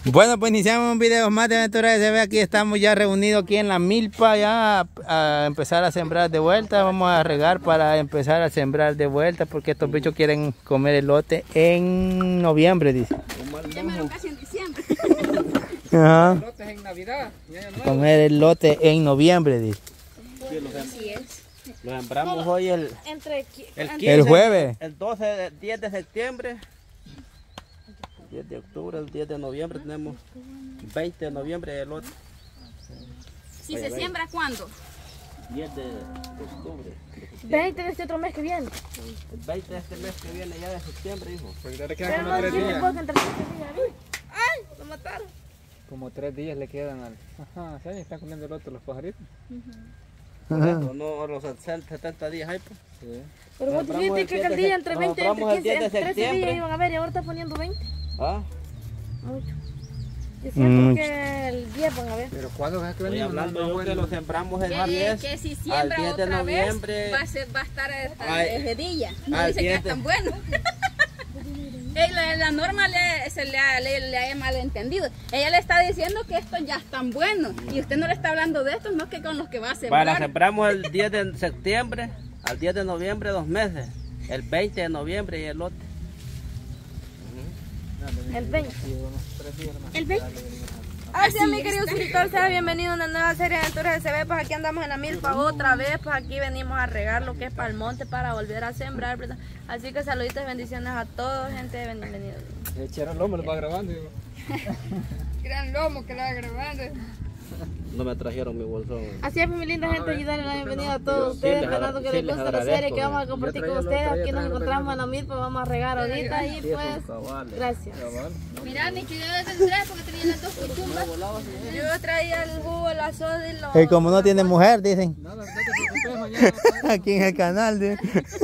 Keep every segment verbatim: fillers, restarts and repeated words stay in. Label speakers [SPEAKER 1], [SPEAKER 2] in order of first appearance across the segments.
[SPEAKER 1] Bueno, pues iniciamos un video más de Aventura S B. Aquí estamos ya reunidos aquí en la milpa, ya a, a empezar a sembrar de vuelta. Vamos a regar para empezar a sembrar de vuelta, porque estos bichos quieren comer elote en noviembre, dice.
[SPEAKER 2] Ya me lo casi en diciembre.
[SPEAKER 1] Ajá.
[SPEAKER 3] Elotes en Navidad.
[SPEAKER 1] Comer elote en noviembre, dice.
[SPEAKER 2] Así es.
[SPEAKER 4] Lo sembramos hoy el,
[SPEAKER 2] Entre
[SPEAKER 4] el quince,
[SPEAKER 1] El jueves.
[SPEAKER 4] el doce, el diez de septiembre, diez de octubre, el diez de noviembre tenemos veinte de noviembre el otro.
[SPEAKER 2] Si se siembra, ¿cuándo?
[SPEAKER 4] diez de octubre.
[SPEAKER 5] veinte de este otro mes que viene.
[SPEAKER 4] El veinte de este mes que viene ya de septiembre, hijo.
[SPEAKER 3] Pues ya le quedan
[SPEAKER 5] Pero
[SPEAKER 3] como
[SPEAKER 5] no
[SPEAKER 3] tres
[SPEAKER 5] tiene
[SPEAKER 3] días.
[SPEAKER 5] poco entre siete días.
[SPEAKER 2] ¡Ay! Lo mataron.
[SPEAKER 3] Como tres días le quedan al... Ajá, ¿sí? Están comiendo el otro los pajaritos.
[SPEAKER 4] Por eso, no, los setenta días hay, pues.
[SPEAKER 3] Sí.
[SPEAKER 5] Pero vos
[SPEAKER 4] Compramos
[SPEAKER 5] dijiste
[SPEAKER 4] el
[SPEAKER 5] que
[SPEAKER 4] diez
[SPEAKER 5] el
[SPEAKER 4] de
[SPEAKER 5] día
[SPEAKER 4] sep-
[SPEAKER 5] entre
[SPEAKER 4] nos
[SPEAKER 5] veinte, entre
[SPEAKER 4] compramos el
[SPEAKER 5] quince,
[SPEAKER 4] diez de
[SPEAKER 5] entre trece días
[SPEAKER 4] septiembre.
[SPEAKER 5] iban a ver y ahora está poniendo veinte.
[SPEAKER 4] ¿Ah?
[SPEAKER 5] Mucho. Yo siento
[SPEAKER 1] Mm.
[SPEAKER 5] que el diez van a ver.
[SPEAKER 3] Pero ¿cuándo es que
[SPEAKER 4] Estoy
[SPEAKER 3] venimos?
[SPEAKER 4] hablando
[SPEAKER 3] No, no,
[SPEAKER 4] yo que
[SPEAKER 3] bueno.
[SPEAKER 4] lo sembramos el
[SPEAKER 2] Que,
[SPEAKER 4] diez,
[SPEAKER 2] que si
[SPEAKER 4] al
[SPEAKER 2] siembra
[SPEAKER 4] diez de
[SPEAKER 2] otra
[SPEAKER 4] noviembre.
[SPEAKER 2] vez, va a, ser, va a estar hasta
[SPEAKER 4] Ay,
[SPEAKER 2] desde día. No
[SPEAKER 4] al
[SPEAKER 2] dice que ya
[SPEAKER 4] diez de-
[SPEAKER 2] están buenos. Ey, la, la norma le, se le, ha- le, le ha malentendido. Ella le está diciendo que estos ya están buenos. Y usted no le está hablando de estos, no que con los que va a sembrar.
[SPEAKER 4] Para sembramos el diez de septiembre, al diez de noviembre, dos meses. El veinte de noviembre y el otro.
[SPEAKER 5] El veinte.
[SPEAKER 2] El veinte.
[SPEAKER 5] Así es, mi querido suscriptor, sea bienvenido a una nueva serie de aventuras de S B. Pues aquí andamos en la milpa otra vez. Pues aquí venimos a regar lo que es para el monte para volver a sembrar, ¿verdad? Así que saluditos y bendiciones a todos, gente. Bienvenidos.
[SPEAKER 3] Le echaron lomo, lo va grabando. Digo.
[SPEAKER 2] Gran lomo que lo va grabando.
[SPEAKER 4] No me trajeron mi bolsón.
[SPEAKER 5] Así es, mi linda gente, y darle la bienvenida a todos ustedes,
[SPEAKER 4] les
[SPEAKER 5] esperando
[SPEAKER 4] agra-
[SPEAKER 5] que
[SPEAKER 4] sí
[SPEAKER 5] les
[SPEAKER 4] les
[SPEAKER 5] guste la
[SPEAKER 4] agradezco,
[SPEAKER 5] serie que vamos a
[SPEAKER 4] yo
[SPEAKER 5] compartir
[SPEAKER 3] traía
[SPEAKER 5] con
[SPEAKER 3] lo-
[SPEAKER 5] ustedes.
[SPEAKER 3] traía-
[SPEAKER 5] Aquí nos
[SPEAKER 3] traía lo
[SPEAKER 5] encontramos en la milpa, vamos a regar ahorita y
[SPEAKER 4] Sí,
[SPEAKER 5] pues,
[SPEAKER 4] esos cabales.
[SPEAKER 5] gracias.
[SPEAKER 3] Cabal.
[SPEAKER 2] Mira, ni que yo tendré porque tenía las dos cuchumbas.
[SPEAKER 5] Yo traía el jugo, la soda y los...
[SPEAKER 1] Y como no tiene mujer, dicen.
[SPEAKER 3] Nada, no te preocupes, mañana.
[SPEAKER 1] Aquí en el canal, dice.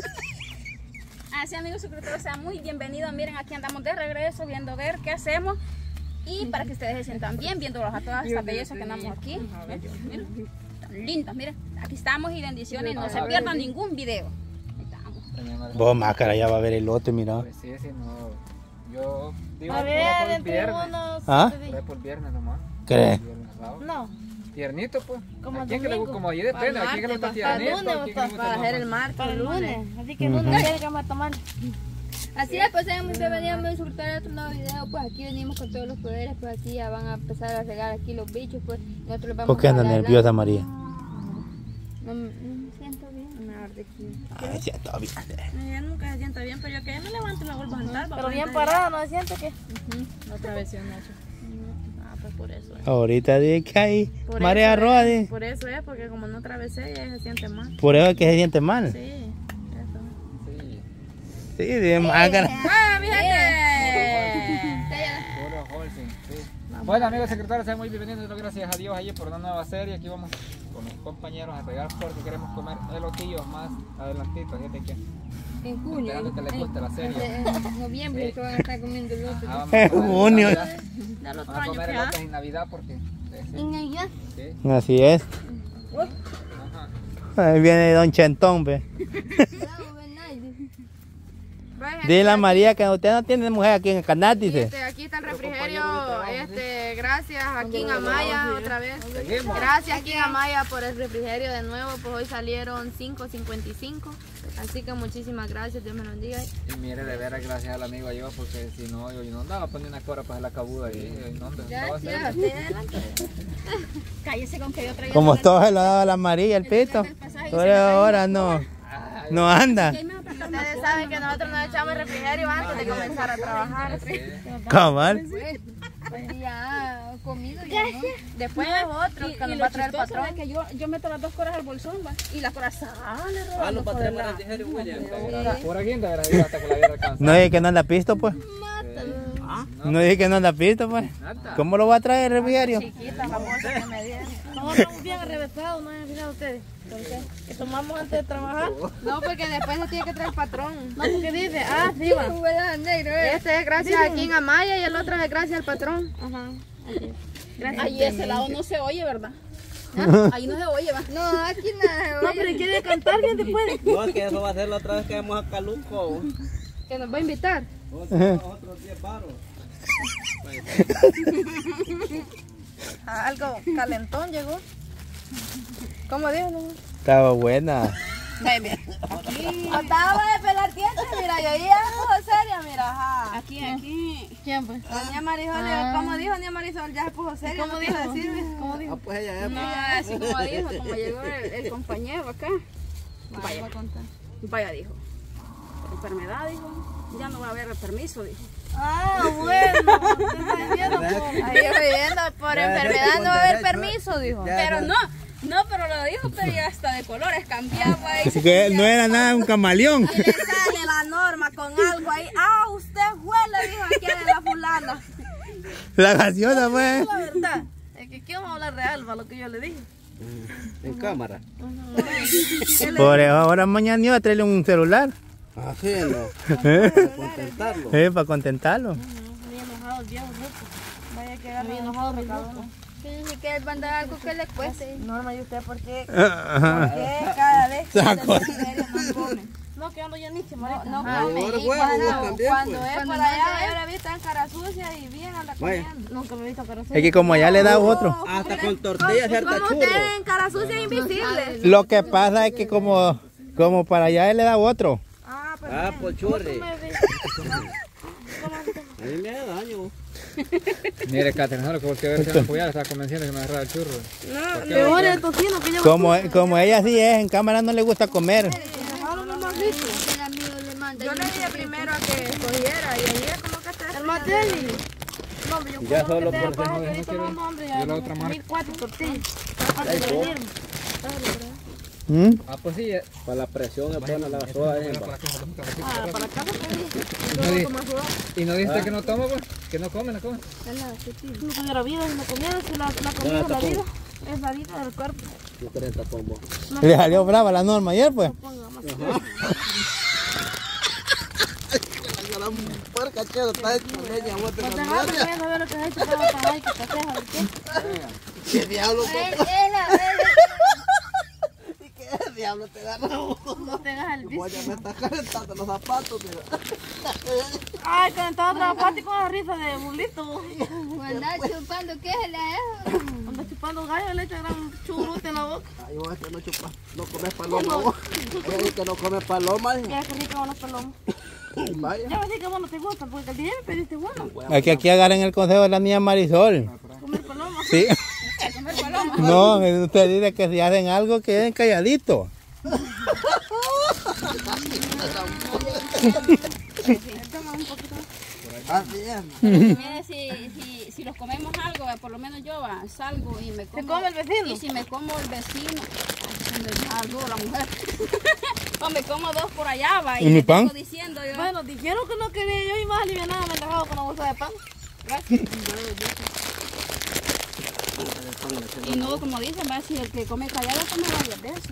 [SPEAKER 2] Así, amigos suscriptores, sean muy bienvenidos. Miren, aquí andamos de regreso viendo ver qué hacemos. Y para que ustedes se sientan bien viéndolos a todas estas bellezas que andamos aquí. Miren, tan lindas, miren. Aquí estamos y bendiciones. No se pierdan ningún video. Ahí estamos.
[SPEAKER 1] Vos, máscara, ya va a ver elote, mira.
[SPEAKER 3] Pues sí, sí, no. Yo digo
[SPEAKER 5] A
[SPEAKER 3] que
[SPEAKER 5] ver,
[SPEAKER 3] por el
[SPEAKER 5] entre
[SPEAKER 3] viernes.
[SPEAKER 5] unos...
[SPEAKER 1] ¿Ah?
[SPEAKER 5] siete
[SPEAKER 3] Fue
[SPEAKER 5] días.
[SPEAKER 3] por viernes nomás.
[SPEAKER 1] ¿Crees?
[SPEAKER 3] Viernes, sábado.
[SPEAKER 5] No,
[SPEAKER 3] Tiernito, pues.
[SPEAKER 5] Como
[SPEAKER 3] ¿A
[SPEAKER 5] el
[SPEAKER 3] quién que le
[SPEAKER 5] domingo.
[SPEAKER 3] como ahí depende? ¿A quién que le gusta
[SPEAKER 5] para el
[SPEAKER 3] tiernito?
[SPEAKER 5] lunes,
[SPEAKER 3] ¿A quién que le
[SPEAKER 5] para,
[SPEAKER 3] gusta
[SPEAKER 5] para hacer el
[SPEAKER 3] más?
[SPEAKER 5] martes, para el lunes. Así que el lunes
[SPEAKER 1] Ujú.
[SPEAKER 5] quiere que vamos a tomar.
[SPEAKER 2] Así es, pues sean muy bienvenidos a disfrutar de otro nuevo video. Pues aquí venimos con todos los poderes. Pues aquí ya van a empezar a regar aquí los bichos. Pues nosotros les vamos
[SPEAKER 1] ¿Por qué
[SPEAKER 2] a
[SPEAKER 1] anda
[SPEAKER 2] hablar.
[SPEAKER 1] nerviosa, María?
[SPEAKER 2] No, me- no me siento bien. Me arde aquí.
[SPEAKER 1] Ay, sí, está bien.
[SPEAKER 2] No, ya nunca se siento bien, pero yo que ya me levanto y me vuelvo a sentar.
[SPEAKER 5] Pero bien parada, ¿no se siente que?
[SPEAKER 2] Otra vez, Nacho. Ah, pues por eso es.
[SPEAKER 1] Ahorita dice que hay
[SPEAKER 2] Por
[SPEAKER 1] marea
[SPEAKER 2] eso
[SPEAKER 1] roja,
[SPEAKER 2] es,
[SPEAKER 1] dice.
[SPEAKER 2] Por eso es, porque como no atravesé, ya se siente mal.
[SPEAKER 1] Por eso es que se siente mal.
[SPEAKER 2] Sí, eso.
[SPEAKER 3] Sí,
[SPEAKER 1] Sí, dice máscara.
[SPEAKER 2] ¡Ah, mi gente!
[SPEAKER 3] puro wholesome, sí. Bueno, amigos secretarios, sean muy bienvenidos. Doy gracias a Dios ayer por una nueva serie. Aquí vamos con mis compañeros a regar porque queremos comer elotillos más adelantito. Fíjate que
[SPEAKER 2] En junio.
[SPEAKER 3] esperando que les guste la serie.
[SPEAKER 2] En noviembre que van a estar comiendo el otro.
[SPEAKER 3] Ajá, vamos
[SPEAKER 1] En
[SPEAKER 3] a comer
[SPEAKER 1] junio.
[SPEAKER 3] Navidad.
[SPEAKER 2] Del otro
[SPEAKER 3] Vamos a
[SPEAKER 2] año
[SPEAKER 3] comer
[SPEAKER 2] que ya.
[SPEAKER 3] elotes en Navidad porque... sí, sí,
[SPEAKER 2] Navidad?
[SPEAKER 3] sí.
[SPEAKER 1] Así es.
[SPEAKER 3] Ajá.
[SPEAKER 1] Ahí viene Don Chentón, ve. Dile a María que usted no tiene mujer aquí en el canal, dice.
[SPEAKER 5] Este, aquí está el refrigerio, este, gracias aquí en Amaya otra vez. Gracias aquí en Amaya por el refrigerio de nuevo, pues hoy salieron cinco cincuenta y cinco, así que muchísimas gracias, Dios me lo bendiga.
[SPEAKER 3] Y mire, de veras, gracias al amigo yo, porque si no, yo, yo no andaba poniendo una cora para hacer la cabuda y no andaba a
[SPEAKER 2] Ya,
[SPEAKER 3] hacer.
[SPEAKER 2] cállese con que yo traía.
[SPEAKER 1] Como todo se lo daba a la María, el pito. Pero ahora no. No anda.
[SPEAKER 5] Ustedes saben que nosotros nos echamos el refrigerio antes de comenzar a trabajar.
[SPEAKER 1] Cabal.
[SPEAKER 2] Pues ya comido ya, ¿no?
[SPEAKER 5] Después otro que nos va a traer el patrón.
[SPEAKER 2] Es que yo, yo meto las dos coras al bolsón, va, y la cora sale
[SPEAKER 4] Ah,
[SPEAKER 2] rodando
[SPEAKER 4] los
[SPEAKER 2] por
[SPEAKER 4] patrones
[SPEAKER 2] la-
[SPEAKER 4] para el refrigerio, William.
[SPEAKER 3] Por aquí anda, era hasta que la había alcanzado.
[SPEAKER 1] No dije que no anda pisto, pues.
[SPEAKER 4] ¿Ah?
[SPEAKER 1] No dije que no anda pisto, pues.
[SPEAKER 3] Nada.
[SPEAKER 1] ¿Cómo lo va a traer el refrigerio?
[SPEAKER 5] Chiquita, la bolsa que me dieron. Nosotros estamos bien arrebesados, ¿no han mirado ustedes? Entonces, ¿que tomamos antes de trabajar? No, porque después nos tiene que traer el patrón. No, porque dice, ah, sí, va. Este es gracias aquí en Amaya y el otro es gracias al patrón. Ajá. Gracias.
[SPEAKER 2] Ahí ese lado no se oye, ¿verdad? Ahí no se oye, va.
[SPEAKER 5] No, aquí nada. No, pero quiere cantar bien después.
[SPEAKER 4] No, es que eso va a ser la otra vez que vamos a Caluco.
[SPEAKER 5] Que nos va a invitar.
[SPEAKER 4] Otros diez baros.
[SPEAKER 5] Algo calentón llegó. ¿Cómo dijo? No?
[SPEAKER 1] Estaba buena.
[SPEAKER 5] Acaba de pelar dientes, mira, yo ya puso seria, mira, ajá.
[SPEAKER 2] Aquí, aquí.
[SPEAKER 5] ¿Quién pues? Doña Marisol, ah. ¿Cómo dijo Doña Marisol? Ya se puso seria. ¿Cómo dijo? Decir, ¿cómo dijo?
[SPEAKER 4] Ah, pues ella, ella,
[SPEAKER 2] No, así como dijo, como llegó el, el compañero acá. Vaya, vaya, dijo. Enfermedad, dijo. Ya no va a haber permiso, dijo.
[SPEAKER 5] Ah, bueno. Ahí viendo, por enfermedad no va a haber permiso, dijo.
[SPEAKER 2] Pero no. No, pero lo dijo, pero ya hasta de colores cambiaba.
[SPEAKER 1] Así que no era nada un camaleón.
[SPEAKER 5] Y le sale la norma con algo ahí. Ah, usted fue, le dijo aquí a la fulana.
[SPEAKER 1] La gaseosa fue.
[SPEAKER 5] La verdad, es que aquí vamos a hablar real para lo que yo le dije.
[SPEAKER 4] en cámara.
[SPEAKER 5] Uh-huh.
[SPEAKER 1] Por eso ahora mañana iba a traerle un celular.
[SPEAKER 4] Así no. Para contentarlo.
[SPEAKER 1] Eh, para contentarlo.
[SPEAKER 5] Bien enojado el viejo loco. Vaya que agarra bien enojado mi loco.
[SPEAKER 2] Ni que mandar algo que le cueste.
[SPEAKER 5] Norma, ¿y usted por qué? ¿Por
[SPEAKER 1] Ajá.
[SPEAKER 5] qué cada vez que
[SPEAKER 1] Saco.
[SPEAKER 5] se considera no come? No, que ando ya ni marica. No, no
[SPEAKER 4] Ah,
[SPEAKER 5] come.
[SPEAKER 4] ahora
[SPEAKER 5] Y
[SPEAKER 4] huevo,
[SPEAKER 5] cuando,
[SPEAKER 4] vos también,
[SPEAKER 5] cuando
[SPEAKER 4] pues.
[SPEAKER 5] es
[SPEAKER 2] Cuando
[SPEAKER 5] por
[SPEAKER 2] no
[SPEAKER 5] allá,
[SPEAKER 2] es-
[SPEAKER 5] yo la he visto en cara sucia y bien anda
[SPEAKER 4] Vaya.
[SPEAKER 5] comiendo. Nunca me he visto en cara sucia.
[SPEAKER 1] Es que como allá le da otro.
[SPEAKER 4] Hasta con tortillas y harta
[SPEAKER 5] Como
[SPEAKER 4] churro.
[SPEAKER 5] usted en cara sucia invisible.
[SPEAKER 1] Lo que pasa es que como, como para allá él le da otro.
[SPEAKER 5] Ah, pero
[SPEAKER 4] Ah, por churri.
[SPEAKER 5] me ve.
[SPEAKER 4] A mí me da daño.
[SPEAKER 3] Mire, Catherine, no, lo que volteé a ver si me apoyaba, estaba convenciendo que me agarraba el churro.
[SPEAKER 5] No, peor el tocino que yo
[SPEAKER 1] Como, como ella sí es, en cámara no le gusta comer.
[SPEAKER 5] Yo le dije primero a que escogiera y ella como que te... El Mateli. No, hombre, yo
[SPEAKER 4] Ya
[SPEAKER 5] como
[SPEAKER 4] solo
[SPEAKER 5] que te
[SPEAKER 4] por
[SPEAKER 5] pago
[SPEAKER 3] no,
[SPEAKER 5] que
[SPEAKER 3] no
[SPEAKER 5] ahorita
[SPEAKER 3] quiero-
[SPEAKER 5] vamos, hombre,
[SPEAKER 3] yo la
[SPEAKER 5] ya
[SPEAKER 3] otra marca.
[SPEAKER 5] mil cuatro tortillas. Antes de venirme.
[SPEAKER 1] ¿Mm?
[SPEAKER 3] Ah, pues sí. eh.
[SPEAKER 4] Para la presión es buena la soda. eh,
[SPEAKER 3] Para
[SPEAKER 4] va.
[SPEAKER 3] acá, para acá, para
[SPEAKER 5] Ah,
[SPEAKER 3] acá.
[SPEAKER 5] para acá
[SPEAKER 3] Y no
[SPEAKER 5] no
[SPEAKER 3] di-
[SPEAKER 5] toma sudor.
[SPEAKER 3] Y no dijiste que no toma, pues. Que no come, no come.
[SPEAKER 5] No tuviera vida si no comiera, si la, la comida es la vida. Es la vida del cuerpo.
[SPEAKER 4] Yo creo que está con vos.
[SPEAKER 1] Le salió brava la Norma ayer pues.
[SPEAKER 5] Ponga más.
[SPEAKER 4] La puerca chero está hecho leña, vos te
[SPEAKER 5] Pues
[SPEAKER 4] la
[SPEAKER 5] dejá,
[SPEAKER 4] mierda.
[SPEAKER 5] porque no veo lo que has hecho para pagar y que te quejas, ¿por qué?
[SPEAKER 4] ¿Qué diablo te ¿Y qué diablo te ganamos?
[SPEAKER 5] No te hagas el vicio.
[SPEAKER 4] Voy a me está calentando los zapatos, mira.
[SPEAKER 5] Ay, calentado otra vez con la risa de bulito.
[SPEAKER 2] Andar chupando, ¿qué se le hace?
[SPEAKER 5] Anda chupando gallo, le echa gran churrote en la boca.
[SPEAKER 4] Ay, vos que no chupas, no comes paloma, vos. Ella dice que no comes paloma.
[SPEAKER 5] Ya que rico van los palomas.
[SPEAKER 4] Vaya.
[SPEAKER 5] Ya me dice que vos no te gustan, porque el día me pediste bueno.
[SPEAKER 1] Aquí, aquí agarren el consejo de la niña Marisol.
[SPEAKER 5] Comer paloma.
[SPEAKER 1] Sí. No, usted dice que si hacen algo queden calladitos.
[SPEAKER 4] Así es.
[SPEAKER 2] Mire, si, si, si los comemos algo, por lo menos yo va, salgo y me como.
[SPEAKER 5] ¿Se come el vecino?
[SPEAKER 2] Y si me como el vecino, algo la mujer. O me como dos por allá, va.
[SPEAKER 1] ¿Y
[SPEAKER 2] Y
[SPEAKER 1] mi
[SPEAKER 2] le
[SPEAKER 1] pan?
[SPEAKER 2] vengo diciendo yo.
[SPEAKER 5] Bueno, dijeron que no quería yo y más alivianada me he dejado con una bolsa de pan.
[SPEAKER 2] Y no, como dicen, va, si el que come callado come varias veces.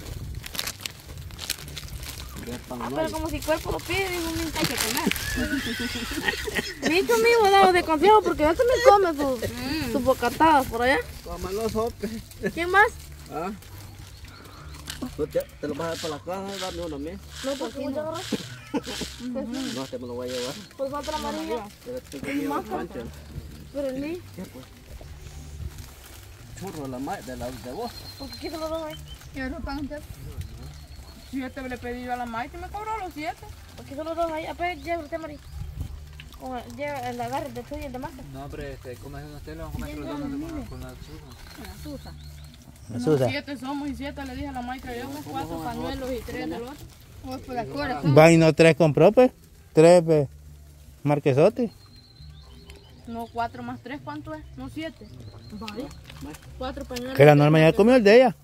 [SPEAKER 5] Ah, pero como si el cuerpo lo pide, dijo mi
[SPEAKER 2] Hay que comer.
[SPEAKER 5] Dicho mío, dado de consejo, porque él también come sus, sus bocatadas por allá.
[SPEAKER 4] Coman los sopes.
[SPEAKER 5] ¿Quién más?
[SPEAKER 4] ¿Ah? ¿Tú te, te lo vas a dar para la casa y darme uno a mí?
[SPEAKER 5] No, porque mucho agarrar.
[SPEAKER 4] No, este me lo voy a llevar.
[SPEAKER 5] Pues falta la amarilla.
[SPEAKER 4] Pero estoy comiendo
[SPEAKER 5] Más
[SPEAKER 4] pancho.
[SPEAKER 5] Pero el mío,
[SPEAKER 4] ¿Qué pues? Churro de la ma- de la de vos.
[SPEAKER 5] ¿por qué se lo doy?
[SPEAKER 6] Siete le pedí yo a la Maite y me cobró los siete.
[SPEAKER 5] ¿Por qué se lo doy ahí? Apenas lleva usted, María. Con el- Lleva el agarre de tuyo y el de masa.
[SPEAKER 3] No, pero este, comes unos telos, vamos a comer los dos con, con la churro.
[SPEAKER 1] Susa.
[SPEAKER 6] Siete somos y siete le dije a la Maite yo, cuatro pañuelos y tres del otro.
[SPEAKER 2] O por la cora.
[SPEAKER 1] Va y no tres compró pues. Tres pues, marquesotes.
[SPEAKER 6] No, cuatro más tres, ¿cuánto es? No, siete. Vale. Cuatro pañuelos.
[SPEAKER 1] Que la Norma ya comió el de ella.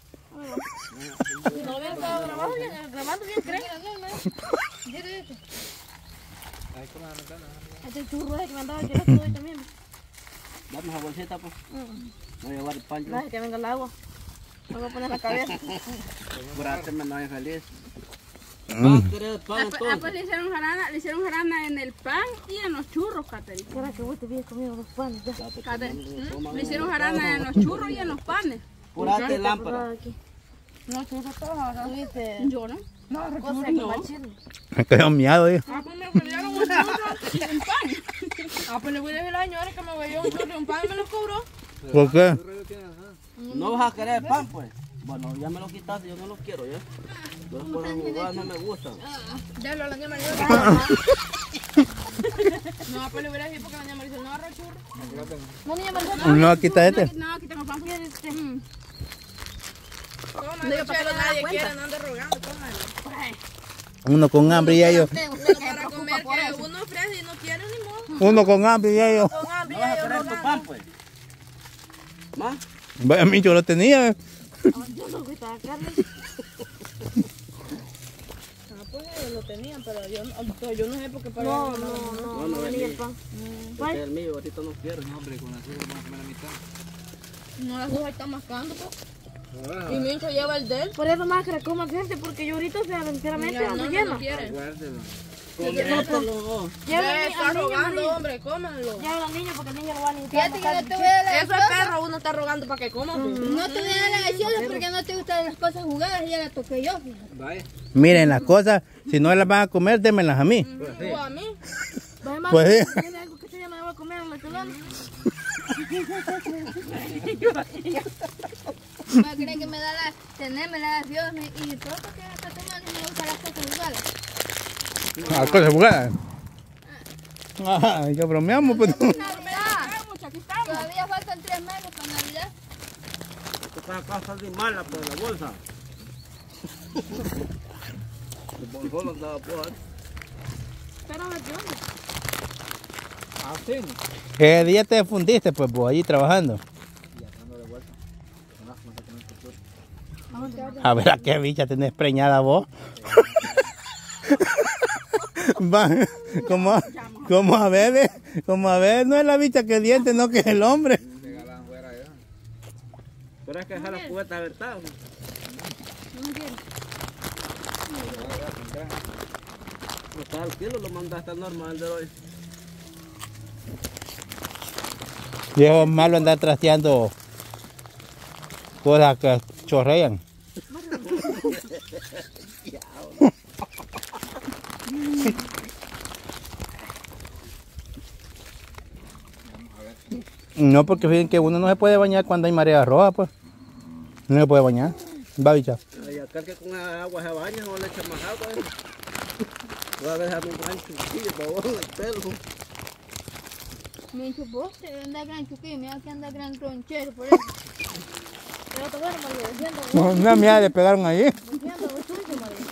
[SPEAKER 5] Si no lo hubiera estado grabando bien, grabando bien, ¿creen? Este churro es que me andaba queriendo hoy también.
[SPEAKER 4] Dame esa bolsita, pues. Voy a llevar el pancho.
[SPEAKER 5] No, es que venga el agua. Me voy a poner la cabeza.
[SPEAKER 4] Curate, me no es feliz.
[SPEAKER 1] Mm.
[SPEAKER 4] Ah, ¿querés pan
[SPEAKER 2] Ah, pues, ah, pues
[SPEAKER 4] entonces?
[SPEAKER 2] le hicieron jarana, le hicieron jarana en el pan y en los churros, Catherine.
[SPEAKER 5] ¿Será que vos te habías comido los panes ya?
[SPEAKER 2] Catherine, ¿mm? Le hicieron jarana en los churros y en los panes.
[SPEAKER 4] Curate, lámpara.
[SPEAKER 5] Aquí.
[SPEAKER 6] No, churros todos ahora.
[SPEAKER 5] Tuviste
[SPEAKER 2] Yo no.
[SPEAKER 6] No,
[SPEAKER 5] cosas que machín.
[SPEAKER 1] Me quedó miado, dijo.
[SPEAKER 6] Ah, pues me pelearon un churro y un pan.
[SPEAKER 5] Ah, pues le voy a decir a la señora que me voy a un churro y un pan y me lo cobró.
[SPEAKER 1] ¿Por qué?
[SPEAKER 4] No vas a querer pan, pues. Bueno, ya me lo quitaste, yo no lo quiero, ¿ya? Yo por jugar no me gustan.
[SPEAKER 5] Ya lo la niña María. No, pues le voy a decir porque la niña María no agarró churro.
[SPEAKER 2] No, niña María.
[SPEAKER 1] No, quita este.
[SPEAKER 2] No, aquí tengo pan. Este.
[SPEAKER 5] Coma,
[SPEAKER 2] Digo,
[SPEAKER 5] no,
[SPEAKER 2] para que
[SPEAKER 5] chela,
[SPEAKER 2] no me
[SPEAKER 5] nadie
[SPEAKER 2] da
[SPEAKER 5] quiere,
[SPEAKER 2] cuenta.
[SPEAKER 5] no ande rogando, cómalo.
[SPEAKER 1] Uno con hambre y ellos.
[SPEAKER 2] Usted, usted se
[SPEAKER 5] Para
[SPEAKER 2] preocupa
[SPEAKER 5] comer
[SPEAKER 2] por
[SPEAKER 5] que
[SPEAKER 2] eso.
[SPEAKER 5] uno ofrece y no quiere ni modo.
[SPEAKER 1] Uno con hambre y ellos.
[SPEAKER 5] Con hambre
[SPEAKER 4] ¿No
[SPEAKER 5] y
[SPEAKER 4] vas a
[SPEAKER 5] ellos
[SPEAKER 4] querer tu
[SPEAKER 5] rogando.
[SPEAKER 4] pan, pues? ¿Más?
[SPEAKER 1] Vaya, mi, yo lo tenía.
[SPEAKER 5] Yo no gustaba carne. Ah, pues ellos lo tenían, pero yo no, pues yo no sé por qué para
[SPEAKER 6] No,
[SPEAKER 5] ellos
[SPEAKER 6] no,
[SPEAKER 5] no.
[SPEAKER 6] no,
[SPEAKER 4] no
[SPEAKER 6] no venía el
[SPEAKER 4] venía.
[SPEAKER 6] pan.
[SPEAKER 4] Este es el mío, ahorita no quiero.
[SPEAKER 3] No, hombre, con azúcar vamos a comer la mitad.
[SPEAKER 5] No, las dos están mascando, pues. Y Mincho lleva el de él.
[SPEAKER 6] Por eso más que le coma gente, porque yo ahorita, o sea, sinceramente,
[SPEAKER 5] Mira,
[SPEAKER 6] ando
[SPEAKER 5] no, no,
[SPEAKER 6] llena.
[SPEAKER 5] no quiere.
[SPEAKER 3] Guárdelo.
[SPEAKER 4] Comételo.
[SPEAKER 6] Ya
[SPEAKER 5] Ya
[SPEAKER 6] la
[SPEAKER 5] está rogando, hombre, cómanlo.
[SPEAKER 6] Ya los niños, porque el niño lo va a necesitar.
[SPEAKER 2] Fíjate que no te voy a dar
[SPEAKER 5] Eso es perro, uno está rogando para que coma. pues.
[SPEAKER 2] No te voy a dar la gaseosa porque no te gustan las cosas jugadas, ya las toqué yo.
[SPEAKER 3] Vaya.
[SPEAKER 1] Miren las cosas, si no las van a comer, démelas a mí.
[SPEAKER 5] O a mí.
[SPEAKER 6] Vaya, más,
[SPEAKER 1] Pues sí.
[SPEAKER 6] tiene algo que se llama, voy a comer en la chelona.
[SPEAKER 2] Va a creer que me da la, tenerme la gaseosa y todo porque está tomando y me gustan las cosas jugadas.
[SPEAKER 1] Ah, cosas jugadas. Ah, ya bromeamos, pues.
[SPEAKER 2] Navidad. Todavía faltan tres meses para Navidad.
[SPEAKER 4] Esta casa de mala, pues, la bolsa. El bolsón andaba por ahí.
[SPEAKER 6] Pero me dio.
[SPEAKER 3] Ah, sí.
[SPEAKER 1] ¿Qué día te fundiste, pues, vos, allí trabajando?
[SPEAKER 3] Ya ando de vuelta. No, no sé cómo es tu churro.
[SPEAKER 1] A ver, ¿a qué bicha tenés preñada vos? Va, como, como a ver, eh, como a ver, no es la bicha que diente, no que es el hombre.
[SPEAKER 3] Se galan fuera ya.
[SPEAKER 4] Pero es que dejar la cubeta abierta. No está al kilo, lo mandaste normal de hoy.
[SPEAKER 1] Viejo malo andar trasteando cosas que chorrean. No, porque fíjense que uno no se puede bañar cuando hay marea roja, pues. No se puede bañar. Va, bicha.
[SPEAKER 4] Y acá que con agua se baña o le echa más agua. ¿eh? Voy a dejar un gran chuquillo para vos en el pelo.
[SPEAKER 2] Me dijo, vos te anda gran chuquillo, mira que anda gran tronchero, por eso.
[SPEAKER 6] Pero te bueno, María, diciendo,
[SPEAKER 1] No, una mía le pegaron ahí.
[SPEAKER 6] diciendo, vos tuyo, María.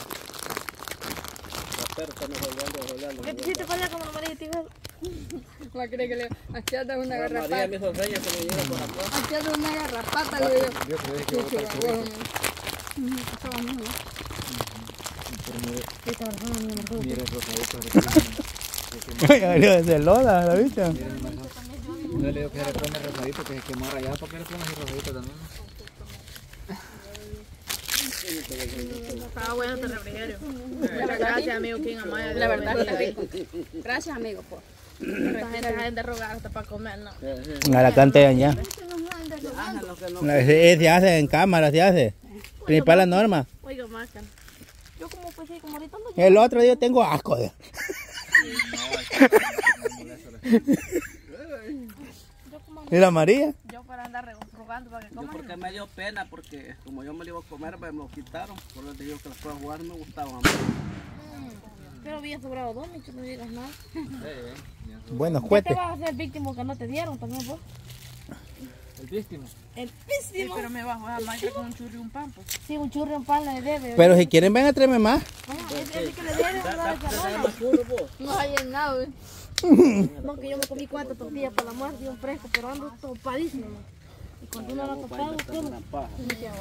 [SPEAKER 4] La perra está mejorando, mejorando.
[SPEAKER 6] ¿Por qué te hiciste para allá como no me dijiste eso?
[SPEAKER 5] Va a creer que le hacía una
[SPEAKER 4] María
[SPEAKER 5] garrapata.
[SPEAKER 4] me hizo señas que me llega por acá.
[SPEAKER 2] Hacía una garrapata, le digo.
[SPEAKER 3] Yo creí que iba a botar churrito. Miren, rosadito.
[SPEAKER 1] Oye, se loda la bicha.
[SPEAKER 3] Yo le digo que se le pone rosadito, que se quemó rayado. ¿Por qué le pones rosadito también?
[SPEAKER 5] Estaba bueno este refrigerio. Gracias, amigo King Amaya.
[SPEAKER 2] La verdad está rico. Gracias, amigo, por.
[SPEAKER 5] Esta gente deja de rogar hasta para comer, no.
[SPEAKER 1] A la cantean ya.
[SPEAKER 4] Ah, lo que no.
[SPEAKER 1] Se, se hace en cámara, se hace. Principal la norma.
[SPEAKER 6] Oiga, más, can. Yo como pues sí, como ahorita ando
[SPEAKER 1] El otro día tengo asco. De... ¿Y la María?
[SPEAKER 6] yo para andar re- rogando para que
[SPEAKER 4] Yo
[SPEAKER 6] coman.
[SPEAKER 4] porque me dio pena, porque como yo me lo iba a comer, pues me lo quitaron. Por eso te digo que las cosas jugadas me gustaban a mí.
[SPEAKER 6] Pero había sobrado dos, Micho, no digas nada.
[SPEAKER 1] Bueno,
[SPEAKER 6] ¿Qué te
[SPEAKER 1] juete.
[SPEAKER 6] vas a hacer víctima que no te dieron también vos?
[SPEAKER 3] El víctima.
[SPEAKER 6] El
[SPEAKER 5] Sí,
[SPEAKER 6] písimo.
[SPEAKER 5] pero me bajo a Mike con un churro y un pan, pues.
[SPEAKER 6] Sí, un churro y un pan le debe.
[SPEAKER 1] Pero si quieren, ven a traerme más.
[SPEAKER 6] Vaya, ese ese que le debe,
[SPEAKER 4] Da-
[SPEAKER 6] no
[SPEAKER 4] da-
[SPEAKER 6] la
[SPEAKER 4] da-
[SPEAKER 6] charona.
[SPEAKER 4] da más puro, vos.
[SPEAKER 2] No hay llenado, ¿eh?
[SPEAKER 6] No, que yo me comí cuatro tortillas para la muerte y un fresco, pero ando topadísimo. ¿no? Y cuando uno anda
[SPEAKER 4] Vos,
[SPEAKER 6] topado,
[SPEAKER 4] país,
[SPEAKER 6] ¿cómo?
[SPEAKER 4] gran paja.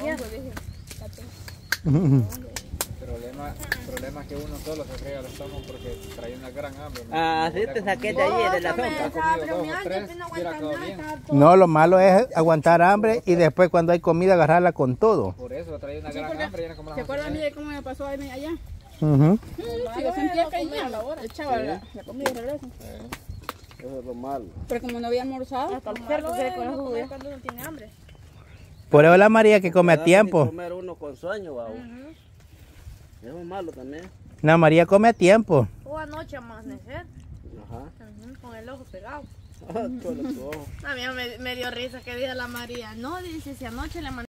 [SPEAKER 3] El problema, el problema es que uno solo se frega el estómago porque trae una gran hambre.
[SPEAKER 4] Ah, sí, te saqué de ahí, de la sopa.
[SPEAKER 3] Ha comido dos o tres, hubiera quedado bien.
[SPEAKER 1] No, lo malo es aguantar hambre y después cuando hay comida agarrarla con todo.
[SPEAKER 3] Por eso trae una gran hambre y era como las
[SPEAKER 2] ¿Se
[SPEAKER 3] once y
[SPEAKER 2] acuerdan a mí
[SPEAKER 3] media.
[SPEAKER 2] de cómo me pasó a mí allá?
[SPEAKER 1] Ujú.
[SPEAKER 2] Sí, yo sentía que iba a la hora. Echaba la, la comida de regreso.
[SPEAKER 4] Eso es lo malo.
[SPEAKER 2] Pero como no había almorzado,
[SPEAKER 6] Hasta el cerco se le con la jugo.
[SPEAKER 5] Cuando uno tiene hambre.
[SPEAKER 1] Por eso la María que come a
[SPEAKER 4] Ni
[SPEAKER 1] tiempo.
[SPEAKER 4] comer uno con sueño, babo. Eso es malo también.
[SPEAKER 1] La María come a tiempo.
[SPEAKER 6] O anoche amanecer.
[SPEAKER 4] Ajá.
[SPEAKER 5] Ujú, con el ojo pegado.
[SPEAKER 4] Con los ojos.
[SPEAKER 5] A mí me, me dio risa que dijo la María. No, dice, si anoche le mandé